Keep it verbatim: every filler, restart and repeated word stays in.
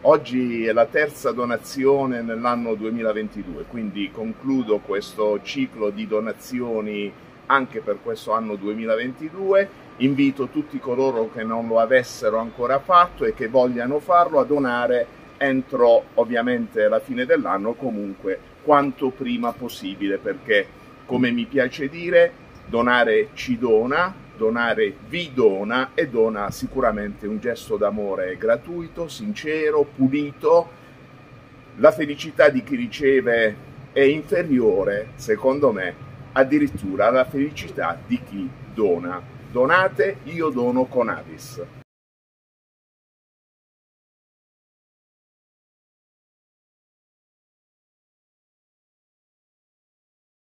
Oggi è la terza donazione nell'anno duemilaventidue, quindi concludo questo ciclo di donazioni anche per questo anno duemilaventidue. Invito tutti coloro che non lo avessero ancora fatto e che vogliano farlo a donare entro ovviamente la fine dell'anno, comunque quanto prima possibile, perché come mi piace dire, donare ci dona, donare vi dona e dona sicuramente un gesto d'amore gratuito, sincero, pulito. La felicità di chi riceve è inferiore, secondo me, addirittura alla felicità di chi dona. Donate, io dono con Avis.